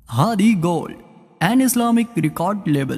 Hadi Gold, an Islamic record label.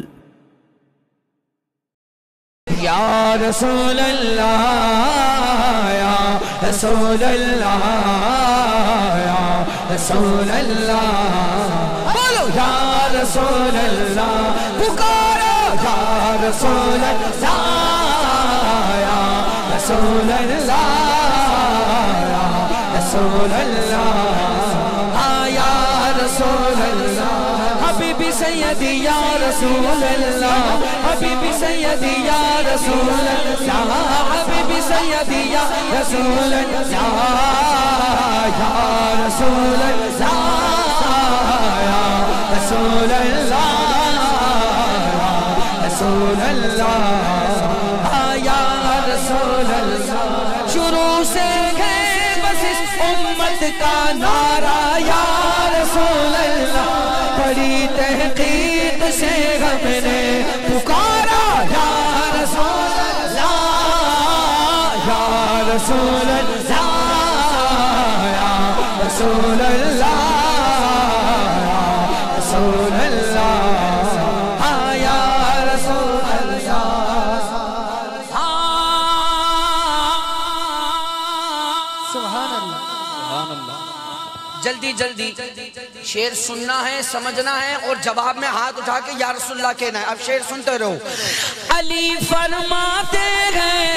Ya Rasulallah, Ya Rasulallah, Ya Rasulallah. Bolo Ya Rasulallah, pukaro Ya Rasulallah, Ya Rasulallah, Ya Rasulallah, Ya Rasulallah. Habibi Sayyidi Ya Rasulallah, Habibi Sayyidi Ya Rasulallah, Habibi Sayyidi Ya Rasulallah, Ya Rasulallah, Ya Rasulallah, Ya Rasulallah, Ya Rasulallah. شروع سے ہے بس اس امت کا نعرہ یا رسول اللہ، بڑی تحقیق سے ہم نے پکارا یا رسول اللہ، یا رسول اللہ، یا رسول اللہ، یا رسول اللہ، یا رسول اللہ. جلدی جلدی شعر سننا ہے، سمجھنا ہے اور جواب میں ہاتھ اٹھا کے یا رسول اللہ کہنا ہے. اب شعر سنتے رہو. علی فرماتے ہیں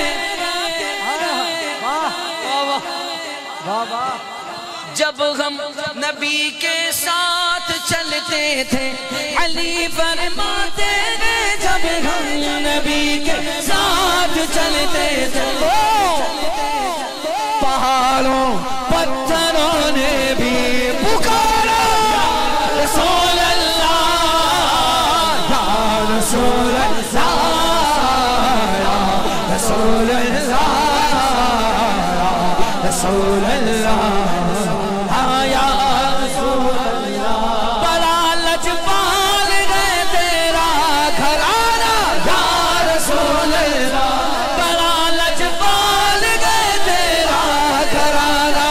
جب ہم نبی کے ساتھ چلتے تھے، علی فرماتے ہیں جب ہم نبی کے ساتھ چلتے تھے، پہاڑوں پتھروں نے بھی پکارا رسول اللہ، یا رسول اللہ، یا رسول اللہ، یا رسول اللہ، یا رسول اللہ. بڑا لجپال ہے تیرا گھرانہ یا رسول اللہ، بڑا لجپال ہے تیرا گھرانہ،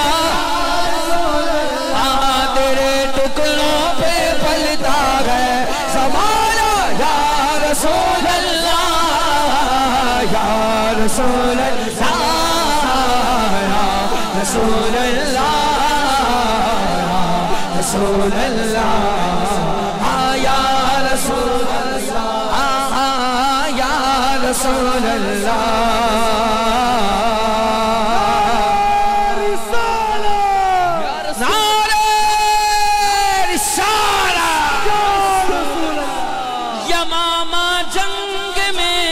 تیرے ٹکڑوں پہ پلتا ہے زمانہ یا رسول اللہ، یا رسول اللہ، یا رسول اللہ، یا رسول اللہ، یا رسول اللہ، یا رسول اللہ. یمامہ جنگ میں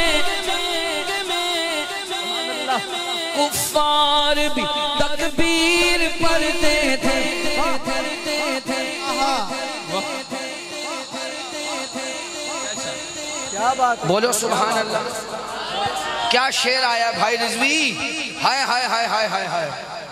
کفار بھی تکبیر پڑھتے تھے، بولو سبحان اللہ. کیا شعر آیا بھائی رضوی، ہائے ہائے ہائے ہائے ہائے ہائے.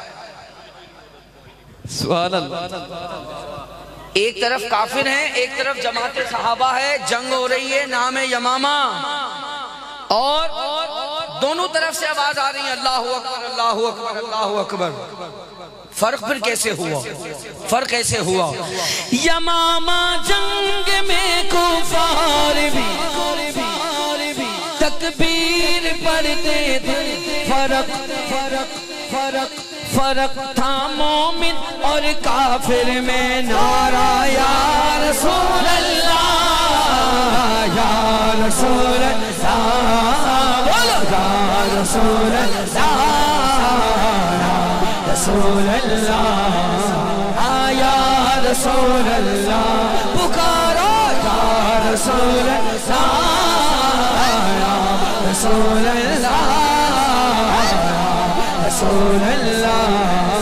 سبحان اللہ. ایک طرف کافر ہیں، ایک طرف جماعت صحابہ ہے، جنگ ہو رہی ہے، نام ہے یمامہ، اور دونوں طرف سے آواز آ رہی ہے اللہ اکبر اللہ اکبر اللہ اکبر. فرق پھر کیسے ہوا؟ فرق کیسے ہوا؟ یمامہ جنگ میں کفار بھی تکبیر پڑھتے تھے، فرق فرق فرق فرق تھا مومن اور کافر میں. نعرہ یا رسول اللہ، یا رسول اللہ، یا رسول اللہ، یا رسول اللہ، یا رسول اللہ. پکارو یا رسول اللہ، یا رسول اللہ، یا رسول اللہ.